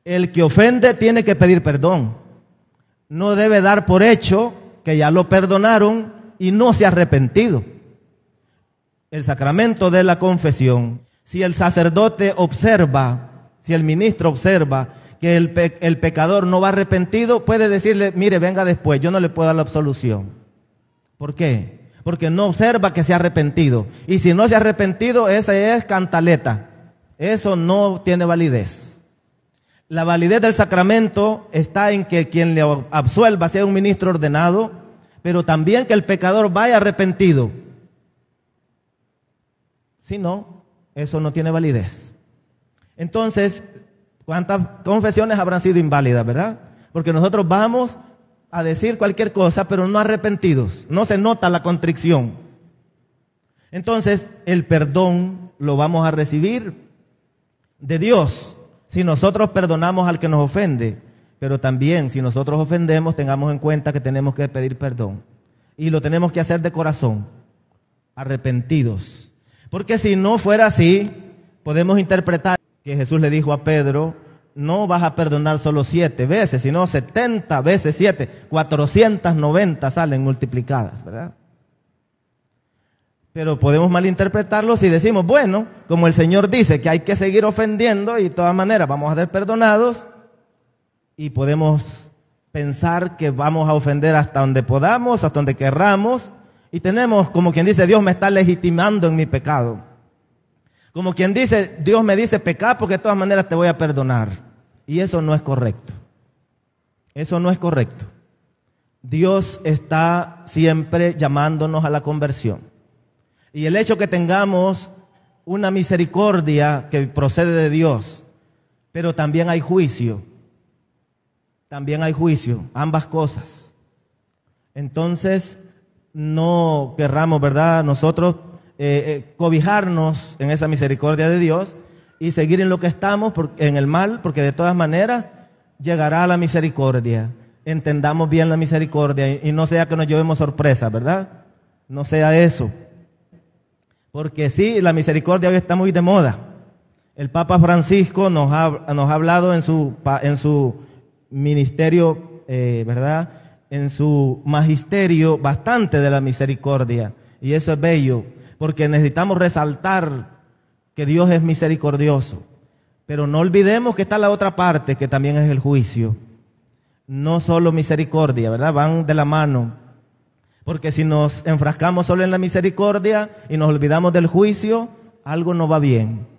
El que ofende tiene que pedir perdón. No debe dar por hecho que ya lo perdonaron y no se ha arrepentido. El sacramento de la confesión, si el sacerdote observa, si el ministro observa que el pecador no va arrepentido, puede decirle, mire, venga después, yo no le puedo dar la absolución. ¿Por qué? Porque no observa que se ha arrepentido. Y si no se ha arrepentido, esa es cantaleta. Eso no tiene validez. La validez del sacramento está en que quien le absuelva sea un ministro ordenado, pero también que el pecador vaya arrepentido. Si no, eso no tiene validez. Entonces, ¿cuántas confesiones habrán sido inválidas, verdad? Porque nosotros vamos a decir cualquier cosa, pero no arrepentidos. No se nota la contrición. Entonces, el perdón lo vamos a recibir de Dios si nosotros perdonamos al que nos ofende. Pero también, si nosotros ofendemos, tengamos en cuenta que tenemos que pedir perdón. Y lo tenemos que hacer de corazón, arrepentidos. Porque si no fuera así, podemos interpretar que Jesús le dijo a Pedro, no vas a perdonar solo 7 veces, sino 70 veces 7, 490 salen multiplicadas, ¿verdad? Pero podemos malinterpretarlo si decimos, bueno, como el Señor dice que hay que seguir ofendiendo y de todas maneras vamos a ser perdonados, y podemos pensar que vamos a ofender hasta donde podamos, hasta donde querramos, y tenemos, como quien dice, Dios me está legitimando en mi pecado. Como quien dice, Dios me dice pecar porque de todas maneras te voy a perdonar. Y eso no es correcto. Eso no es correcto. Dios está siempre llamándonos a la conversión. Y el hecho que tengamos una misericordia que procede de Dios, pero también hay juicio. También hay juicio, ambas cosas. Entonces, no querramos, ¿verdad?, nosotros cobijarnos en esa misericordia de Dios y seguir en lo que estamos, en el mal, porque de todas maneras llegará la misericordia. Entendamos bien la misericordia y no sea que nos llevemos sorpresa, ¿verdad? No sea eso. Porque sí, la misericordia hoy está muy de moda. El Papa Francisco nos ha hablado en su ministerio, ¿verdad?, en su magisterio bastante de la misericordia. Y eso es bello, porque necesitamos resaltar que Dios es misericordioso. Pero no olvidemos que está la otra parte, que también es el juicio. No solo misericordia, ¿verdad? Van de la mano. Porque si nos enfrascamos solo en la misericordia y nos olvidamos del juicio, algo no va bien.